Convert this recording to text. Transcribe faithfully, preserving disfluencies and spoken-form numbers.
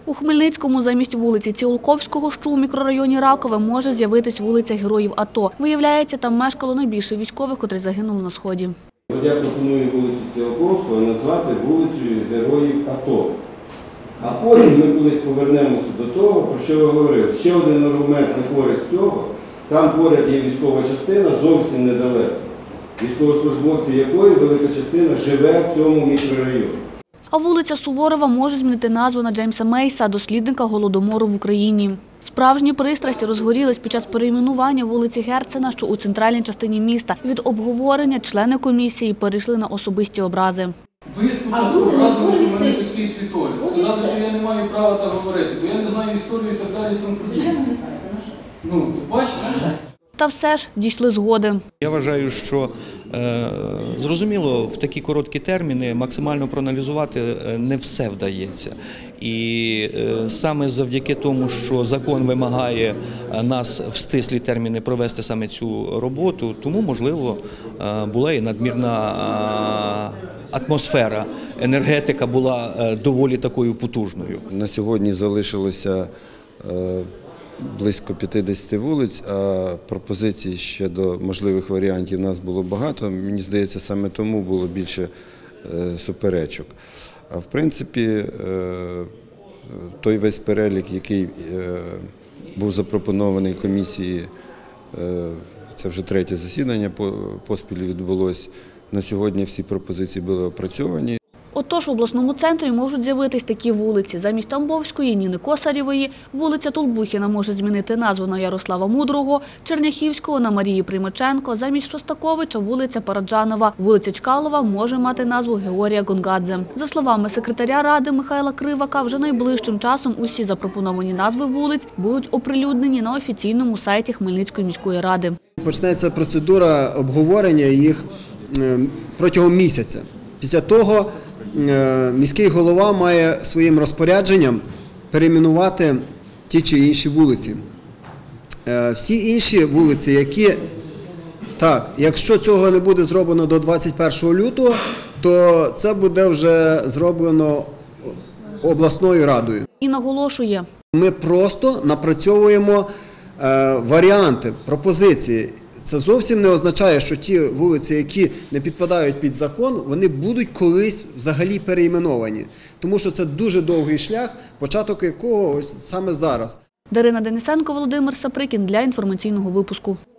У Хмельницькому замість вулиці Ціолковського, що у мікрорайоні Ракове, може з'явитись вулиця Героїв АТО. Виявляється, там мешкало найбільше військових, котрі загинули на Сході. Я пропоную вулицю Ціолковського назвати вулицею Героїв АТО. А потім ми колись повернемося до того, про що ви говорили. Ще один аргумент на користь цього. Там поряд є військова частина, зовсім недалеко. Військовослужбовці якої велика частина живе в цьому мікрорайоні. А вулиця Суворова може змінити назву на Джеймса Мейса, дослідника Голодомору в Україні. Справжні пристрасті розгорілись під час перейменування вулиці Герцена, що у центральній частині міста. Від обговорення члени комісії перейшли на особисті образи. Ви спочатку образили, що в мене такий світоліт. Сказали, що я не маю права так говорити, бо я не знаю історію і так далі. Звичайно, не знаєте, на що? Ну, бачите? Та все ж дійшли згоди. Я вважаю, що е, зрозуміло, в такі короткі терміни максимально проаналізувати не все вдається. І е, саме завдяки тому, що закон вимагає нас в стислі терміни провести саме цю роботу, тому, можливо, е, була і надмірна е, атмосфера, енергетика була е, доволі такою потужною. На сьогодні залишилося е, близько п'ятдесят вулиць, а пропозицій ще до можливих варіантів у нас було багато. Мені здається, саме тому було більше суперечок. А в принципі, той весь перелік, який був запропонований комісії, це вже третє засідання поспіль відбулось, на сьогодні всі пропозиції були опрацьовані. Отож, в обласному центрі можуть з'явитись такі вулиці. Замість Тамбовської, Ніни Косарєвої, вулиця Толбухіна може змінити назву на Ярослава Мудрого, Черняхівського на Марії Примаченко, замість Шостаковича вулиця Параджанова, вулиця Чкалова може мати назву Георгія Гонгадзе. За словами секретаря Ради Михайла Кривака, вже найближчим часом усі запропоновані назви вулиць будуть оприлюднені на офіційному сайті Хмельницької міської ради. Почнеться процедура обговорення їх протягом місяця. Після того міський голова має своїм розпорядженням перейменувати ті чи інші вулиці. Всі інші вулиці, які, так, якщо цього не буде зроблено до двадцять першого лютого, то це буде вже зроблено обласною радою. І наголошує. Ми просто напрацьовуємо варіанти, пропозиції. Це зовсім не означає, що ті вулиці, які не підпадають під закон, вони будуть колись взагалі перейменовані. Тому що це дуже довгий шлях, початок якого ось саме зараз. Дарина Денисенко, Володимир Саприкін для інформаційного випуску.